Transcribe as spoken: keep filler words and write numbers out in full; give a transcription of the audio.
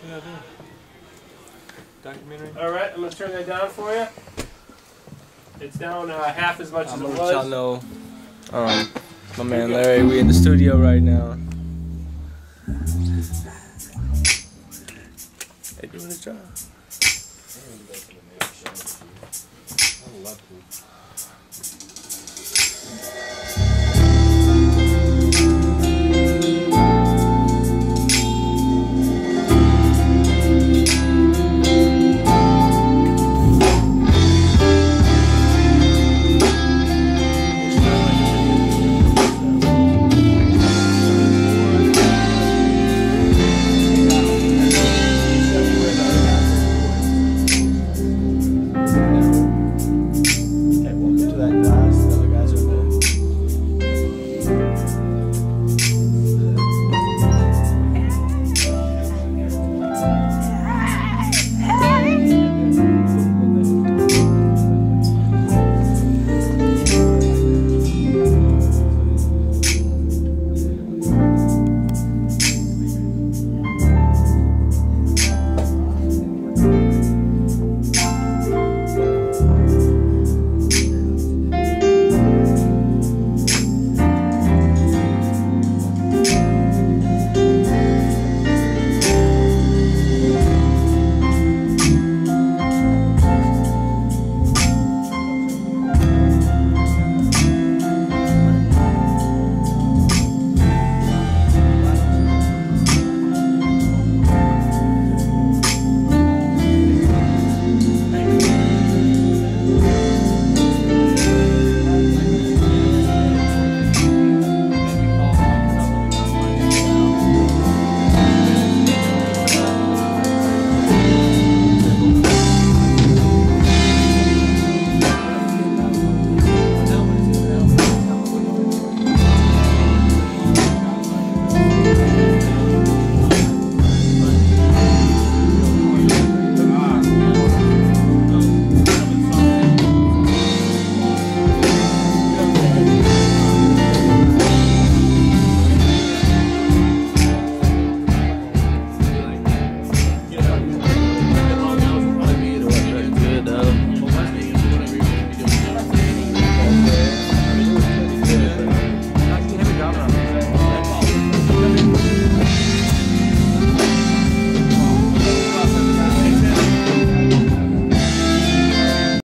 Yeah, documentary. All right, I'm gonna turn that down for you. It's down uh, half as much I'm as it gonna was. let y'all know, um, my man Larry, we in the studio right now. They doing his job. I would love to.